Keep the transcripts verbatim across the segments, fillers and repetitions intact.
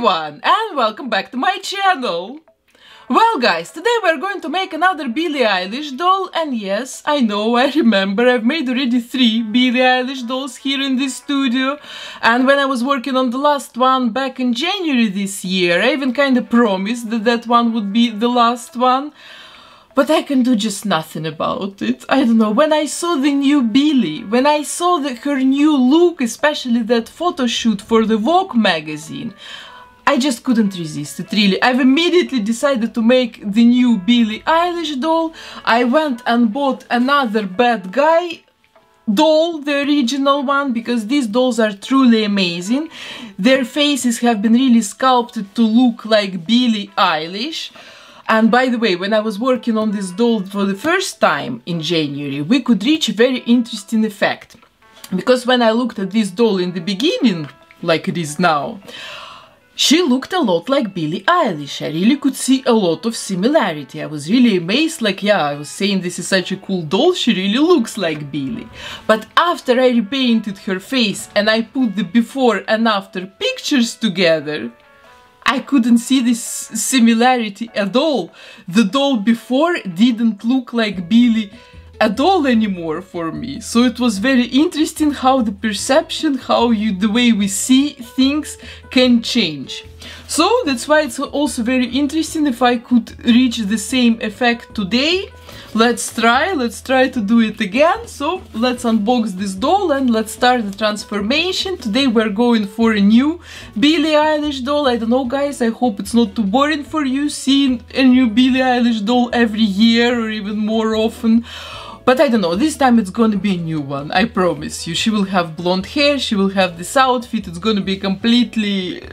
everyone, and welcome back to my channel! Well guys, today we're going to make another Billie Eilish doll, and yes, I know, I remember, I've made already three Billie Eilish dolls here in this studio, and when I was working on the last one back in January this year, I even kinda promised that that one would be the last one. But I can do just nothing about it. I don't know, when I saw the new Billie, when I saw the, her new look, especially that photo shoot for the Vogue magazine, I just couldn't resist it, really. I've immediately decided to make the new Billie Eilish doll. I went and bought another Bad Guy doll, the original one, because these dolls are truly amazing. Their faces have been really sculpted to look like Billie Eilish. And by the way, when I was working on this doll for the first time in January, we could reach a very interesting effect. Because when I looked at this doll in the beginning, like it is now, she looked a lot like Billie Eilish. I really could see a lot of similarity. I was really amazed, like, yeah, I was saying this is such a cool doll, she really looks like Billie. But after I repainted her face and I put the before and after pictures together, I couldn't see this similarity at all. The doll before didn't look like Billie at all anymore for me. So it was very interesting how the perception, how you, the way we see things can change. So that's why it's also very interesting if I could reach the same effect today. Let's try, let's try to do it again. So let's unbox this doll and let's start the transformation. Today we're going for a new Billie Eilish doll. I don't know guys, I hope it's not too boring for you seeing a new Billie Eilish doll every year or even more often. But I don't know, this time it's gonna be a new one, I promise you. She will have blonde hair, she will have this outfit, it's gonna be completely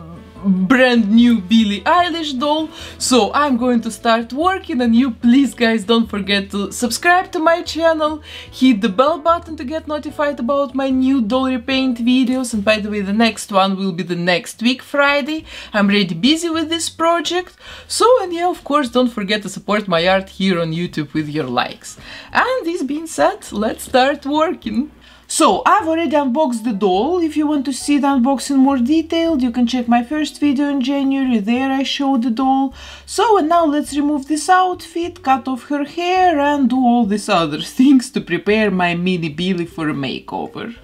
brand new Billie Eilish doll. So I'm going to start working, and you please guys don't forget to subscribe to my channel, hit the bell button to get notified about my new doll repaint videos. And by the way, the next one will be the next week Friday. I'm really busy with this project. So, and yeah, of course, don't forget to support my art here on YouTube with your likes. And this being said, let's start working. So, I've already unboxed the doll. If you want to see the unboxing more detailed, you can check my first video in January, there I showed the doll. So, and now let's remove this outfit, cut off her hair and do all these other things to prepare my mini Billie for a makeover.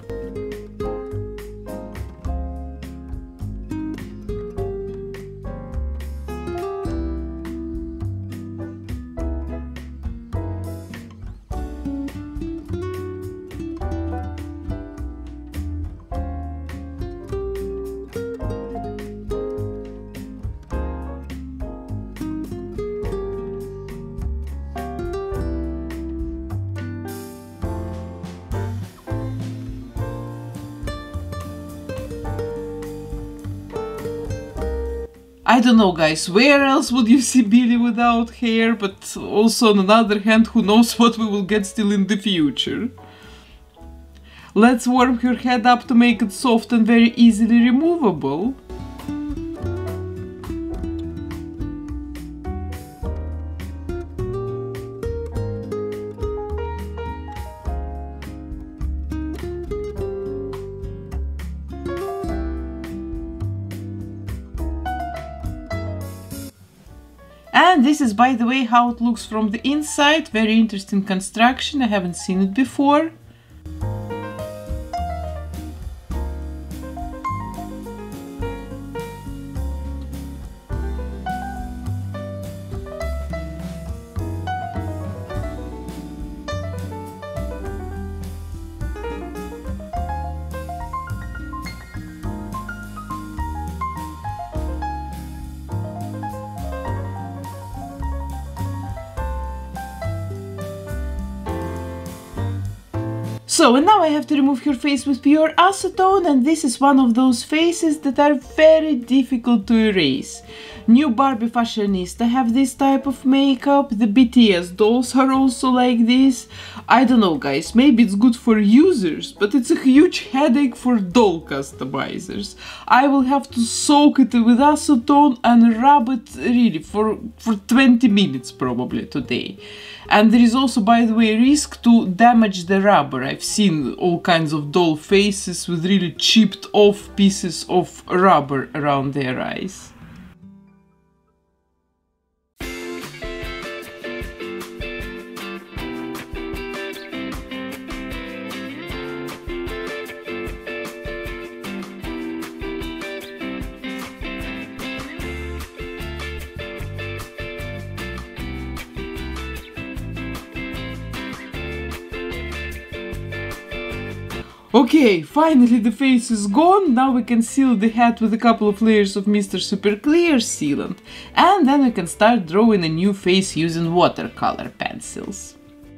I don't know guys, where else would you see Billie without hair, but also on the other hand, who knows what we will get still in the future. Let's warm her head up to make it soft and very easily removable. And this is, by the way, how it looks from the inside. Very interesting construction, I haven't seen it before. So, and now I have to remove her face with pure acetone, and this is one of those faces that are very difficult to erase. New Barbie fashionista have this type of makeup. The B T S dolls are also like this. I don't know, guys, maybe it's good for users, but it's a huge headache for doll customizers. I will have to soak it with acetone and rub it really for, for twenty minutes probably today. And there is also, by the way, risk to damage the rubber. I've seen all kinds of doll faces with really chipped off pieces of rubber around their eyes. Okay, finally the face is gone. Now we can seal the head with a couple of layers of Mister Super Clear sealant. And then we can start drawing a new face using watercolor pencils.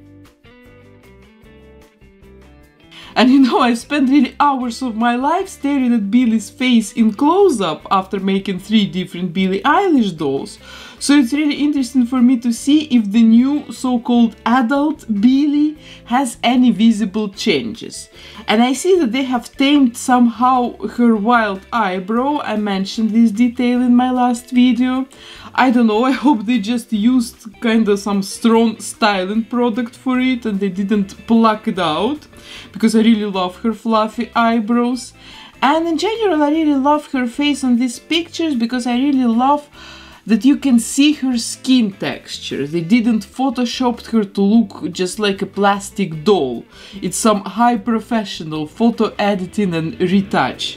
And you know, I've spent really hours of my life staring at Billie's face in close-up after making three different Billie Eilish dolls. So it's really interesting for me to see if the new so-called adult Billie has any visible changes. And I see that they have tamed somehow her wild eyebrow. I mentioned this detail in my last video. I don't know, I hope they just used kinda some strong styling product for it and they didn't pluck it out, because I really love her fluffy eyebrows. And in general, I really love her face on these pictures because I really love that you can see her skin texture. They didn't photoshopped her to look just like a plastic doll. It's some high professional photo editing and retouch.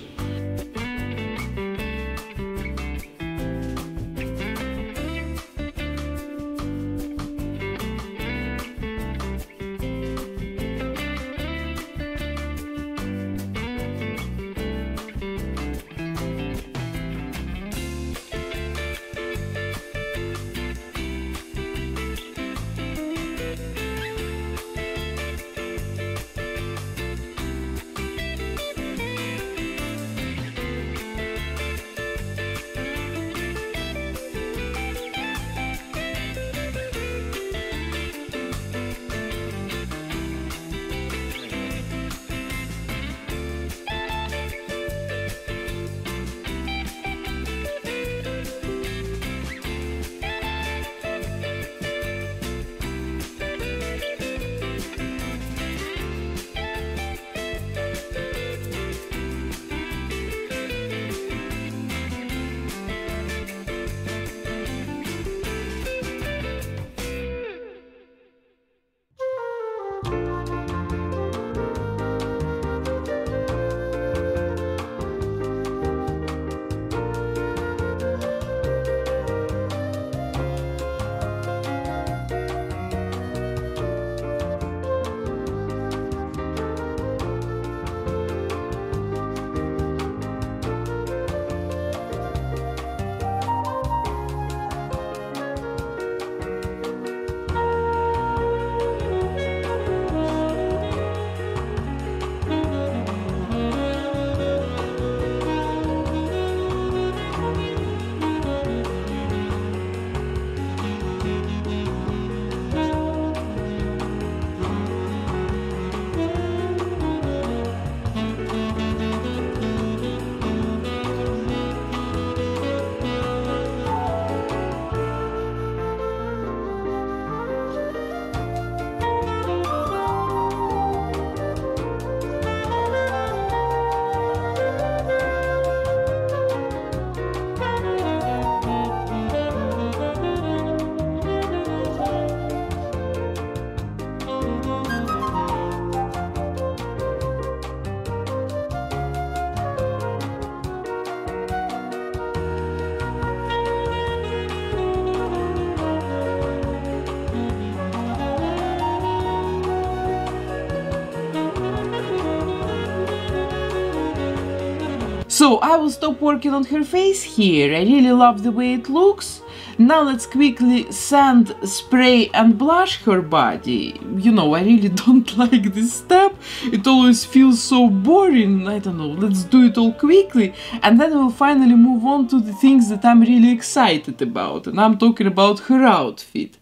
So I will stop working on her face here. I really love the way it looks. Now let's quickly sand, spray and blush her body. You know, I really don't like this step. It always feels so boring. I don't know, let's do it all quickly. And then we'll finally move on to the things that I'm really excited about. And I'm talking about her outfit.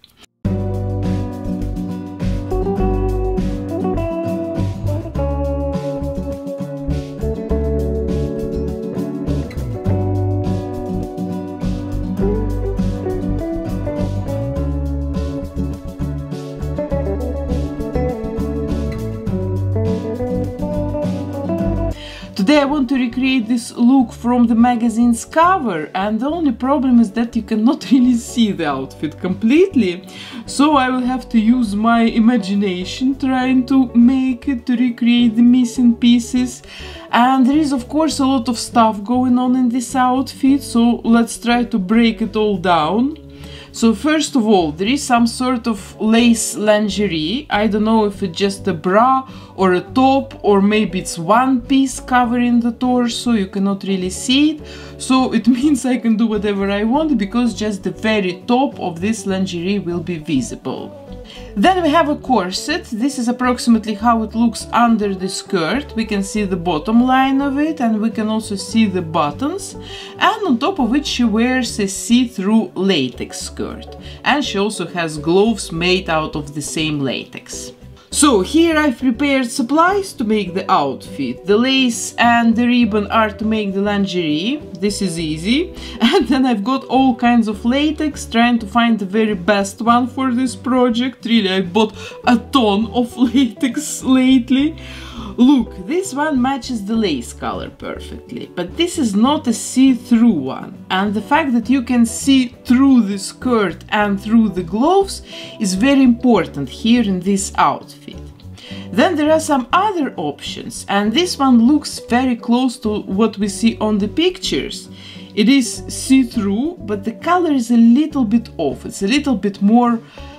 Today I want to recreate this look from the magazine's cover, and the only problem is that you cannot really see the outfit completely, so I will have to use my imagination trying to make it, to recreate the missing pieces. And there is of course a lot of stuff going on in this outfit, so let's try to break it all down. So first of all, there is some sort of lace lingerie. I don't know if it's just a bra or a top, or maybe it's one piece covering the torso, you cannot really see it. So it means I can do whatever I want, because just the very top of this lingerie will be visible. Then we have a corset. This is approximately how it looks under the skirt. We can see the bottom line of it, and we can also see the buttons. And on top of it she wears a see-through latex skirt. And she also has gloves made out of the same latex. So here I've prepared supplies to make the outfit. The lace and the ribbon are to make the lingerie. This is easy. And then I've got all kinds of latex, trying to find the very best one for this project. Really, I bought a ton of latex lately. Look, this one matches the lace color perfectly, but this is not a see-through one. And the fact that you can see through the skirt and through the gloves is very important here in this outfit. Then there are some other options, and this one looks very close to what we see on the pictures. It is see-through, but the color is a little bit off. It's a little bit more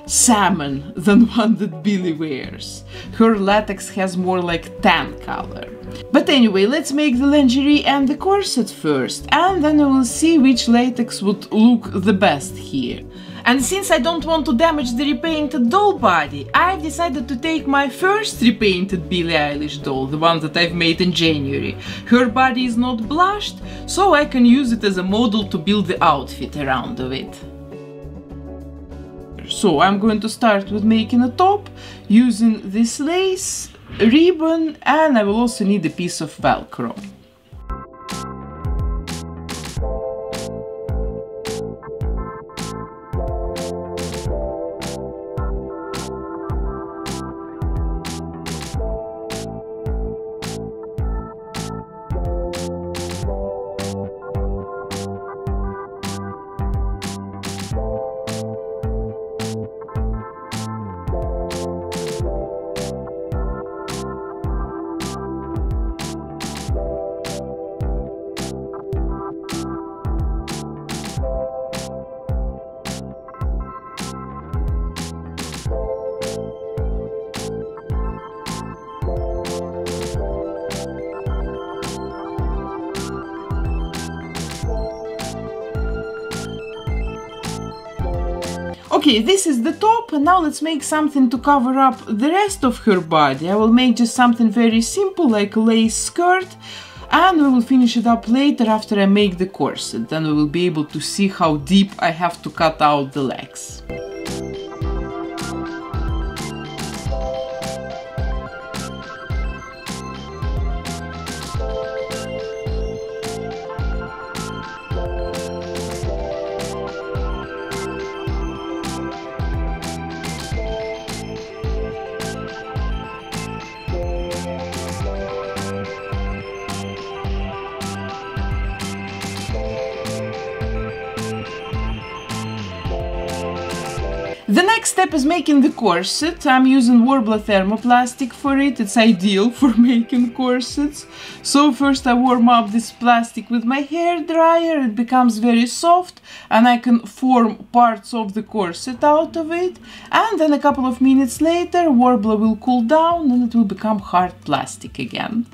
salmon than one that Billie wears. Her latex has more like tan color. But anyway, let's make the lingerie and the corset first, and then we will see which latex would look the best here. And since I don't want to damage the repainted doll body, I've decided to take my first repainted Billie Eilish doll, the one that I've made in January. Her body is not blushed, so I can use it as a model to build the outfit around of it. So I'm going to start with making a top using this lace, ribbon, and I will also need a piece of Velcro. Okay, this is the top, and now let's make something to cover up the rest of her body. I will make just something very simple, like a lace skirt, and we will finish it up later after I make the corset. Then we will be able to see how deep I have to cut out the legs. The next step is making the corset. I'm using Worbla thermoplastic for it. It's ideal for making corsets. So first I warm up this plastic with my hair dryer. It becomes very soft and I can form parts of the corset out of it. And then a couple of minutes later, Worbla will cool down and it will become hard plastic again.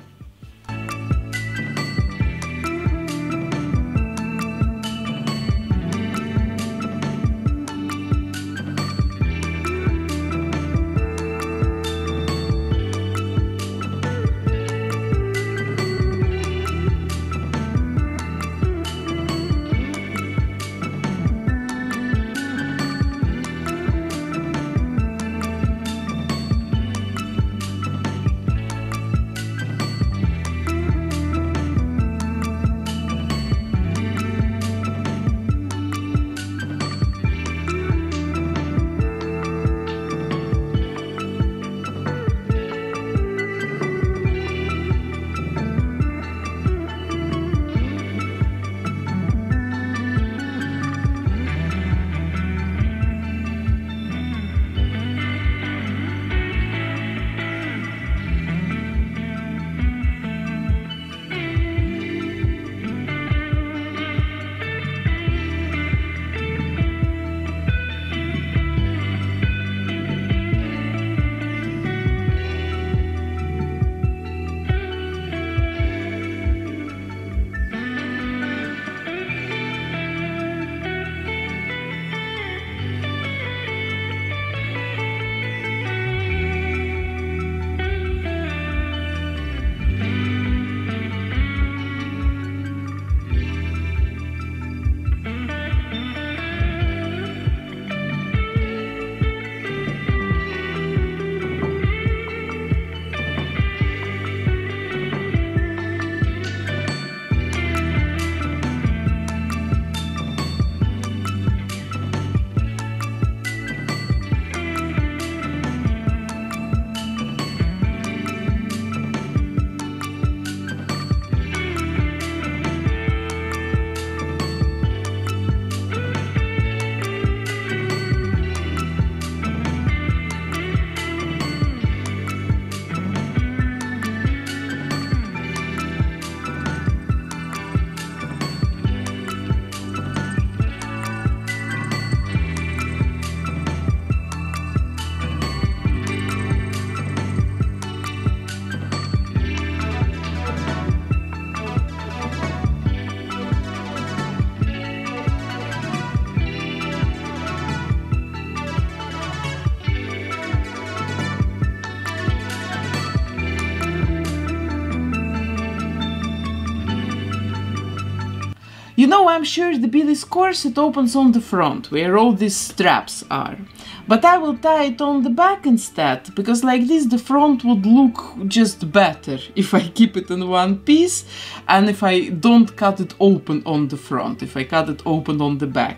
You know, I'm sure the Billy's corset opens on the front, where all these straps are. But I will tie it on the back instead, because like this the front would look just better if I keep it in one piece and if I don't cut it open on the front, if I cut it open on the back.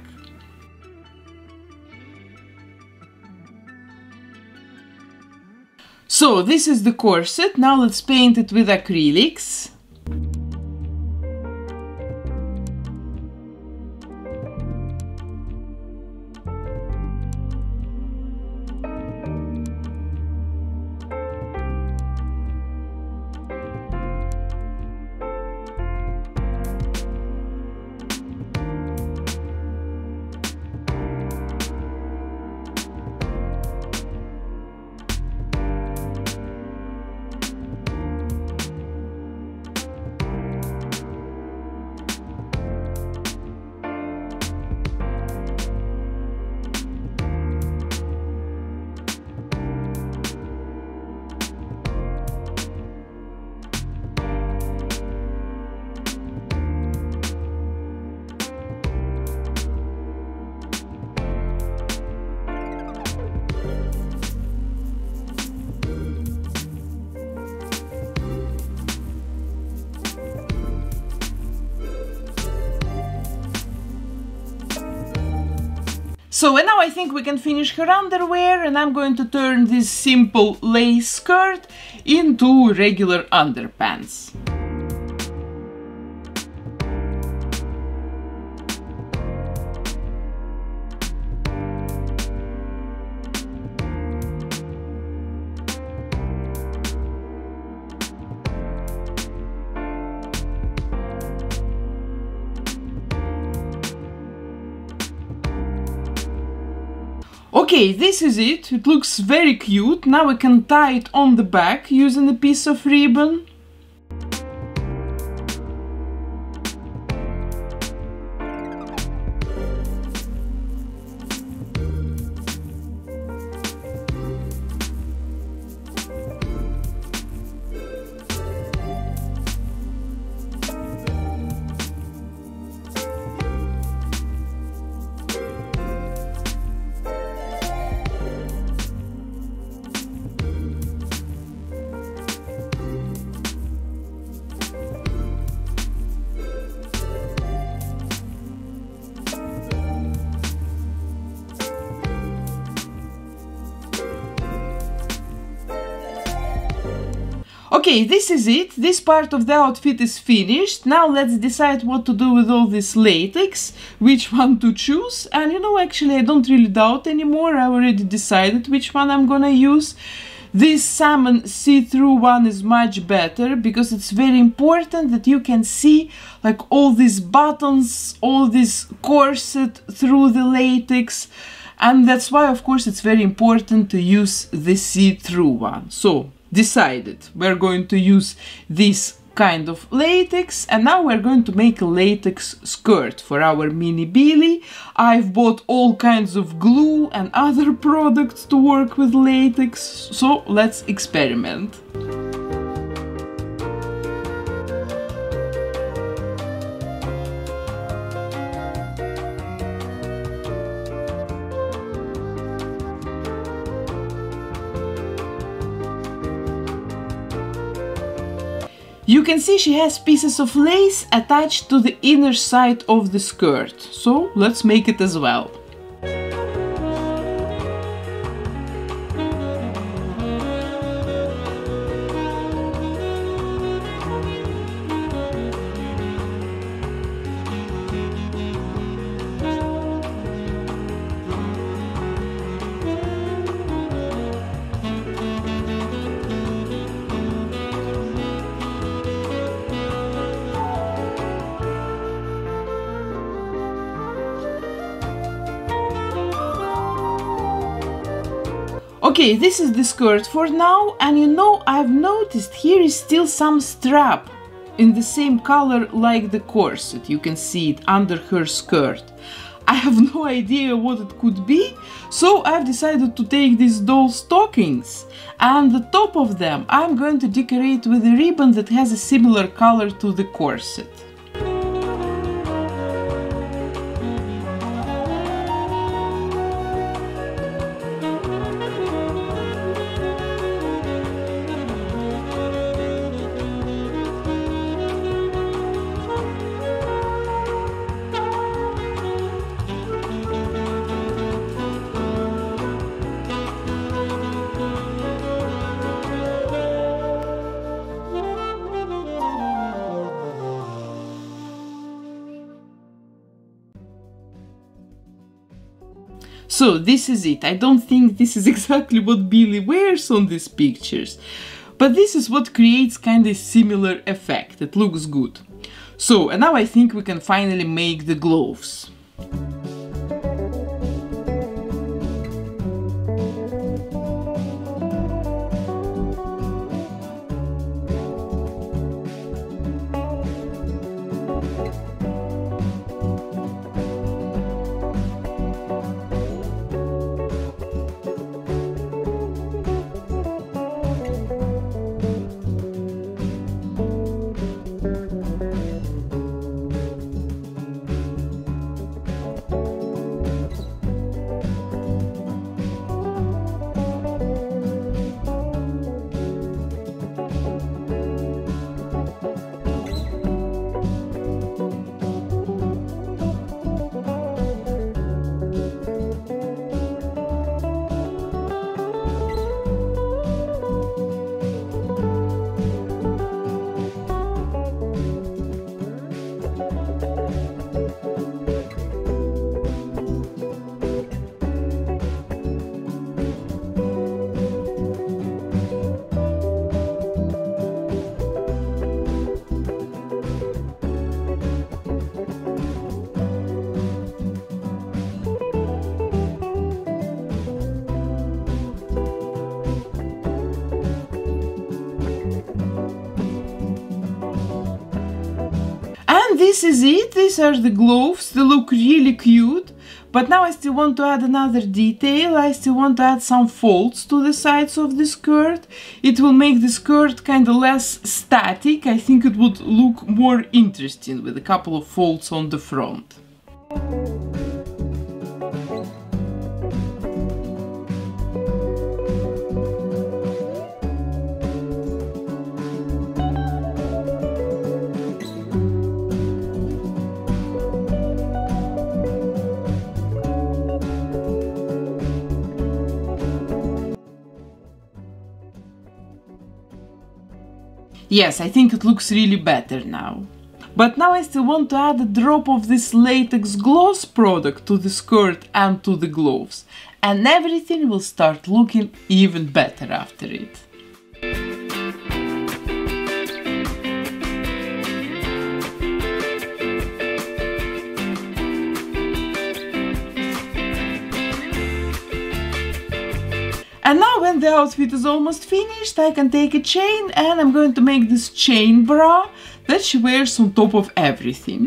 So this is the corset. Now let's paint it with acrylics. So and now I think we can finish her underwear, and I'm going to turn this simple lace skirt into regular underpants. Okay, this is it. It looks very cute. Now we can tie it on the back using a piece of ribbon. Okay, this is it. This part of the outfit is finished. Now let's decide what to do with all this latex, which one to choose. And you know, actually I don't really doubt anymore. I already decided which one I'm gonna use. This salmon see-through one is much better because it's very important that you can see like all these buttons, all this corset through the latex. And that's why, of course, it's very important to use the see-through one. So, decided. We're going to use this kind of latex, and now we're going to make a latex skirt for our mini Billy. I've bought all kinds of glue and other products to work with latex, so let's experiment. You can see she has pieces of lace attached to the inner side of the skirt, so let's make it as well. Okay, this is the skirt for now, and you know, I've noticed here is still some strap in the same color like the corset. You can see it under her skirt. I have no idea what it could be, so I've decided to take these doll stockings, and the top of them I'm going to decorate with a ribbon that has a similar color to the corset. So this is it. I don't think this is exactly what Billie wears on these pictures, but this is what creates kind of similar effect. It looks good. So, and now I think we can finally make the gloves. And this is it. These are the gloves. They look really cute. But now I still want to add another detail. I still want to add some folds to the sides of the skirt. It will make the skirt kind of less static. I think it would look more interesting with a couple of folds on the front. Yes, I think it looks really better now. But now I still want to add a drop of this latex gloss product to the skirt and to the gloves. And everything will start looking even better after it. And now when the outfit is almost finished, I can take a chain and I'm going to make this chain bra that she wears on top of everything.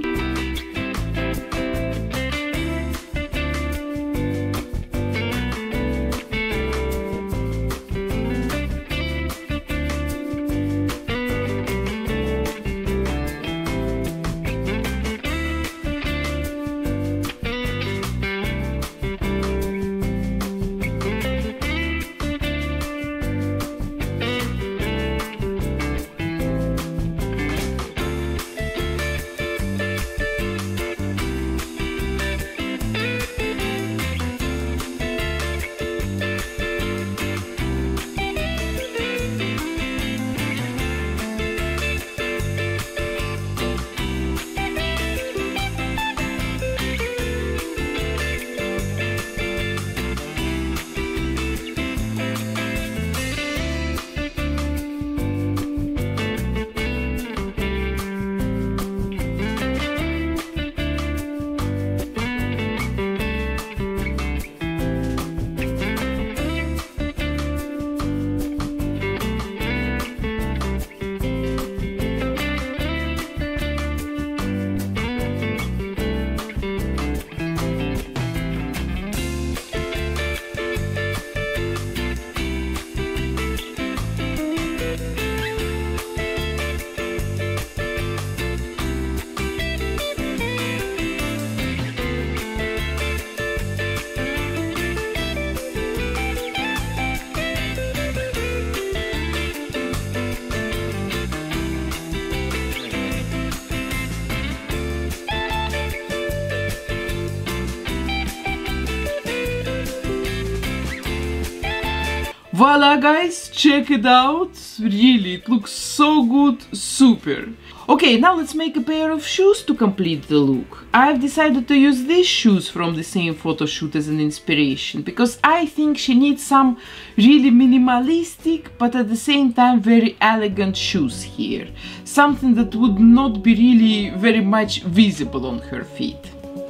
Voila guys, check it out, really, it looks so good, super. Okay, now let's make a pair of shoes to complete the look. I've decided to use these shoes from the same photo shoot as an inspiration because I think she needs some really minimalistic but at the same time very elegant shoes here. Something that would not be really very much visible on her feet.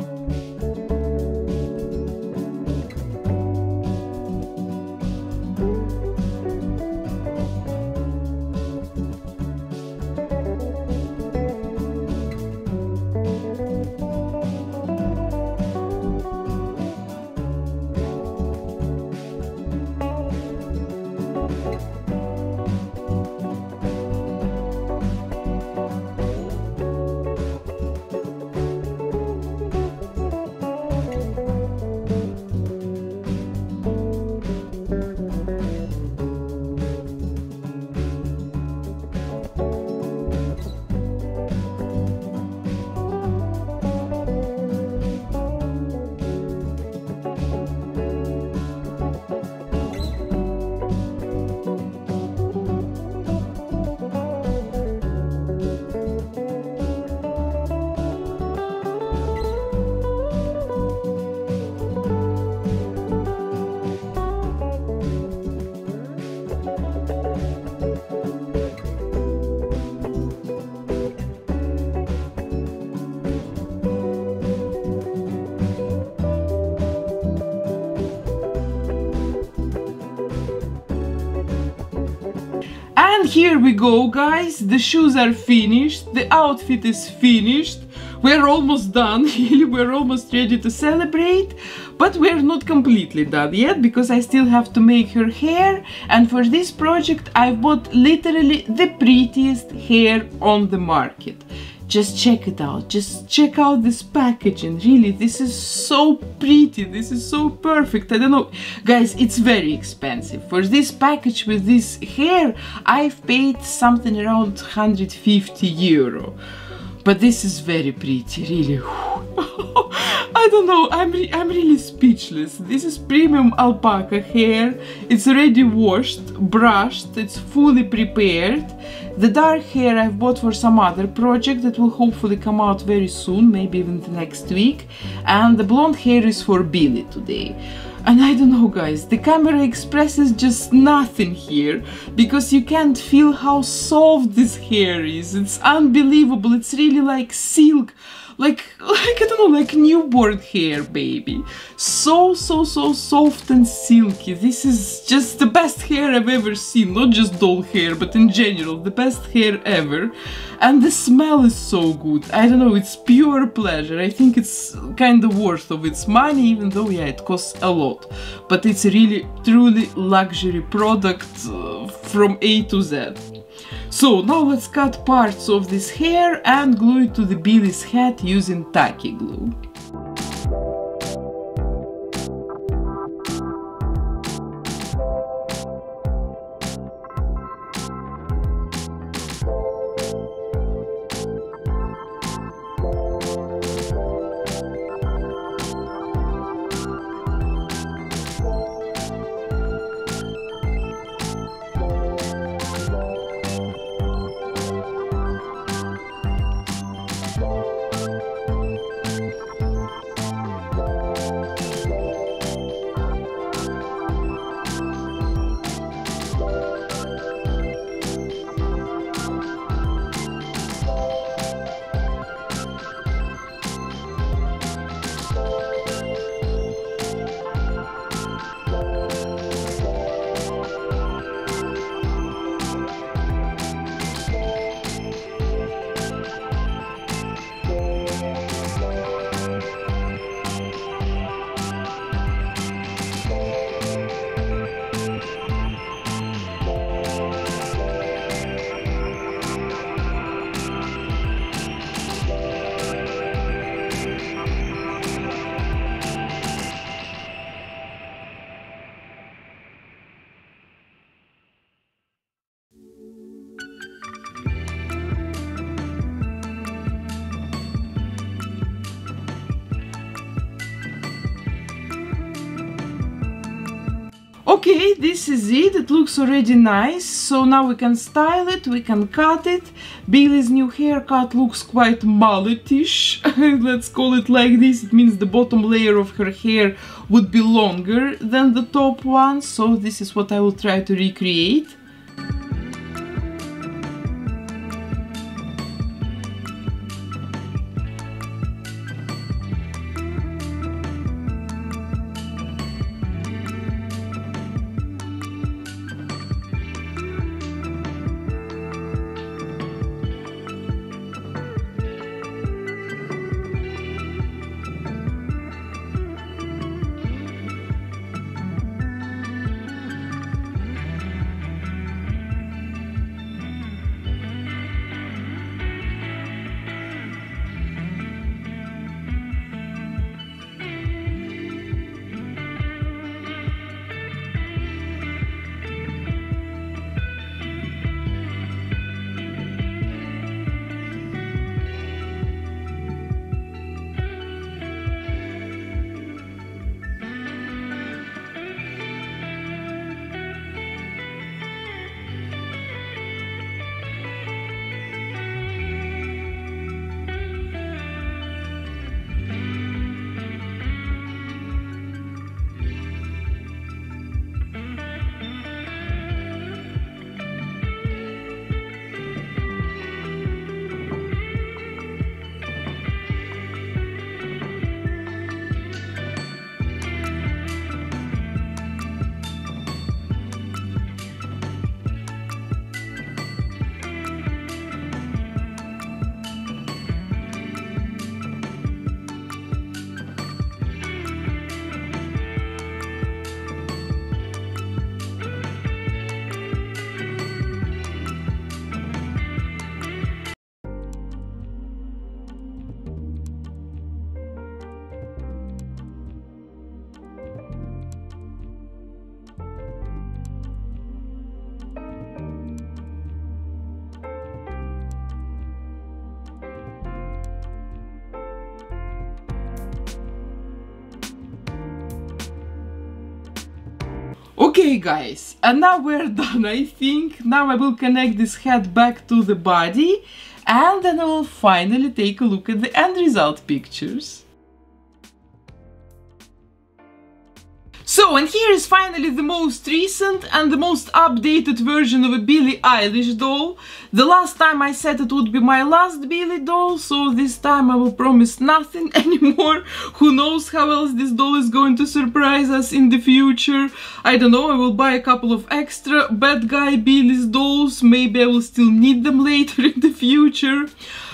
And here we go, guys, the shoes are finished, the outfit is finished, we're almost done, really, we're almost ready to celebrate, but we're not completely done yet because I still have to make her hair, and for this project I bought literally the prettiest hair on the market. Just check it out, just check out this packaging, really, this is so pretty, this is so perfect. I don't know, guys, it's very expensive. For this package with this hair, I've paid something around one hundred fifty euro. But this is very pretty, really. I don't know, I'm, re I'm really speechless. This is premium alpaca hair, it's already washed, brushed, it's fully prepared. The dark hair I've bought for some other project that will hopefully come out very soon, maybe even the next week. And the blonde hair is for Billy today. And I don't know, guys, the camera expresses just nothing here because you can't feel how soft this hair is. It's unbelievable, it's really like silk. Like, like, I don't know, like newborn hair, baby. So, so, so soft and silky. This is just the best hair I've ever seen. Not just doll hair, but in general, the best hair ever. And the smell is so good. I don't know, it's pure pleasure. I think it's kind of worth of its money, even though, yeah, it costs a lot. But it's a really, truly luxury product uh, from A to Z. So now let's cut parts of this hair and glue it to the Billy's head using tacky glue. Okay, this is it. It looks already nice. So now we can style it, we can cut it. Billie's new haircut looks quite mulletish. Let's call it like this. It means the bottom layer of her hair would be longer than the top one. So this is what I will try to recreate. Okay guys, and now we're done, I think. Now I will connect this head back to the body and then I will finally take a look at the end result pictures. So, and here is finally the most recent and the most updated version of a Billie Eilish doll. The last time I said it would be my last Billie doll, so this time I will promise nothing anymore. Who knows how else this doll is going to surprise us in the future. I don't know, I will buy a couple of extra bad guy Billie's dolls, maybe I will still need them later in the future.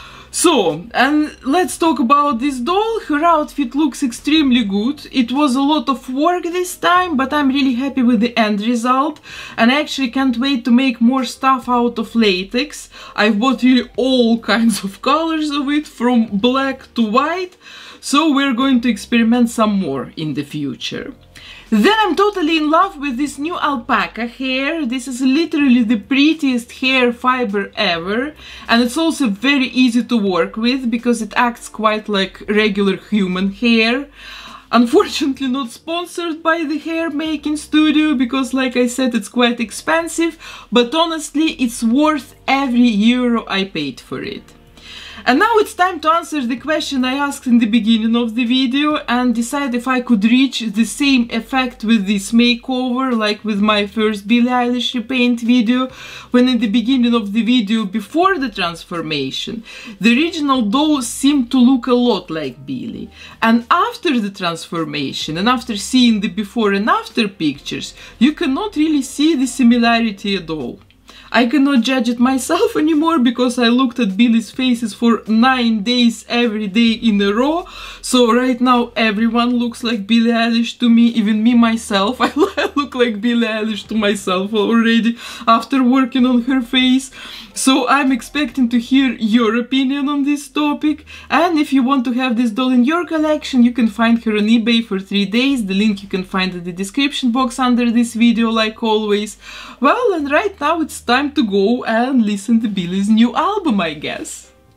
So, and let's talk about this doll. Her outfit looks extremely good. It was a lot of work this time, but I'm really happy with the end result. And I actually can't wait to make more stuff out of latex. I've bought really all kinds of colors of it, from black to white. So we're going to experiment some more in the future. Then I'm totally in love with this new alpaca hair. This is literally the prettiest hair fiber ever, and it's also very easy to work with because it acts quite like regular human hair. Unfortunately not sponsored by the hair making studio because, like I said, it's quite expensive, but honestly it's worth every euro I paid for it. And now it's time to answer the question I asked in the beginning of the video and decide if I could reach the same effect with this makeover like with my first Billie Eilish repaint video, when in the beginning of the video before the transformation the original doll seemed to look a lot like Billie, and after the transformation and after seeing the before and after pictures you cannot really see the similarity at all. I cannot judge it myself anymore because I looked at Billie's faces for nine days every day in a row. So right now everyone looks like Billie Eilish to me, even me myself. I look like Billie Eilish to myself already after working on her face. So I'm expecting to hear your opinion on this topic. And if you want to have this doll in your collection, you can find her on eBay for three days. The link you can find in the description box under this video, like always. Well, and right now it's time to go and listen to Billie's new album, I guess.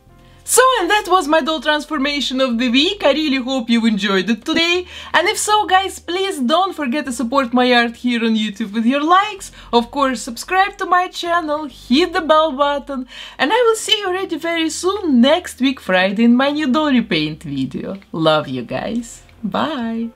So, and that was my doll transformation of the week. I really hope you enjoyed it today. And if so, guys, please don't forget to support my art here on YouTube with your likes. Of course, subscribe to my channel, hit the bell button, and I will see you already very soon next week Friday in my new doll repaint video. Love you guys. Bye.